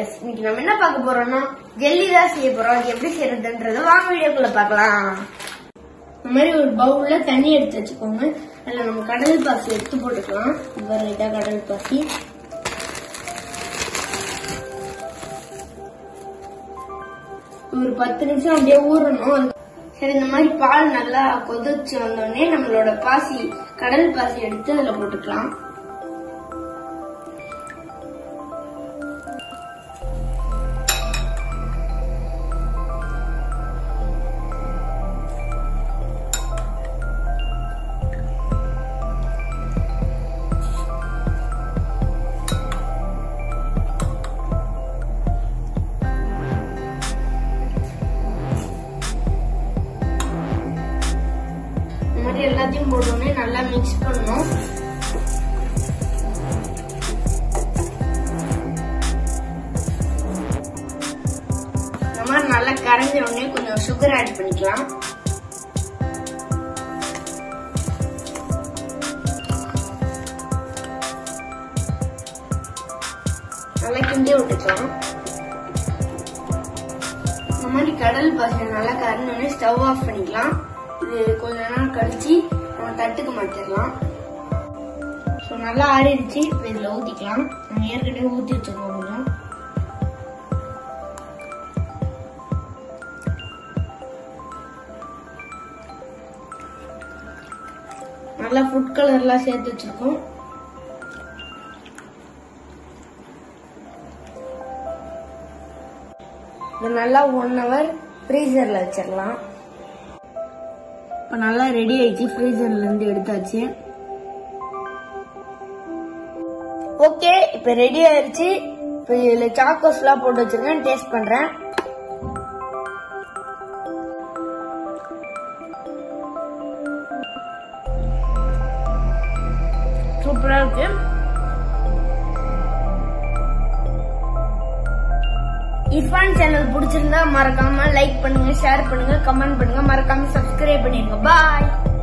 guys, இன்னைக்கு நம்ம என்ன பார்க்க போறோம்னா ஜெல்லி தான் செய்ய போறோம். அது எப்படி செய்யறதுன்றது வாங்க வீடியோக்குள்ள பார்க்கலாம். இந்த மாதிரி ஒரு பவுல்ல தண்ணி எடுத்து வச்சுக்கோங்க. அதுல நம்ம கடல் பாசி எடுத்து போட்டுக்கலாம். இவரைட்டா கடல் பாசி. ஒரு 10 நிமிஷம் அப்படியே ஊறணும். சரி, இந்த மாதிரி பால் நல்லா கொதிச்சு வந்தோடனே நம்மளோட பாசி கடல் பாசி எடுத்து அதுல போட்டுக்கலாம். எல்லாத்தையும் போட்டோன்னே நல்லா மிக்ஸ் பண்ணணும். இந்த மாதிரி நல்லா கரைஞ்ச உடனே கொஞ்சம் சுகர் ஆட் பண்ணிக்கலாம். நல்லா கிண்டி விட்டுக்கலாம். இந்த மாதிரி கடல் பாசி நல்லா கரைஞ்சோடனே ஸ்டவ் ஆஃப் பண்ணிக்கலாம். இது கொஞ்ச நேரம் கழிச்சு நம்ம தட்டுக்கு மாத்திரலாம். நல்லா ஆறிடுச்சு. இப்ப இதுல ஊத்திக்கலாம். நம்ம ஏற்கனவே ஊத்தி வச்சிருக்கோம். கொஞ்சம் நல்லா ஃபுட் கலர் எல்லாம் சேர்த்து வச்சிருக்கோம். இது நல்லா 1 hour ஃப்ரீசர்ல வச்சிடலாம். இப்ப நல்லா ரெடி ஆயிடுச்சு. ஃப்ரீசர்ல இருந்து எடுத்தாச்சு. ஓகே, இப்ப ரெடி ஆயிடுச்சு. இப்ப இதுல சாக்கோஸ் எல்லாம் போட்டு வச்சிருக்கேன். டேஸ்ட் பண்றேன். சூப்பரா இருக்கு. இர்ஃபான் சேனல் பிடிச்சிருந்தா மறக்காம லைக் பண்ணுங்க, ஷேர் பண்ணுங்க, கமெண்ட் பண்ணுங்க, மறக்காம சப்ஸ்கிரைப் பண்ணிருங்க. பாய்.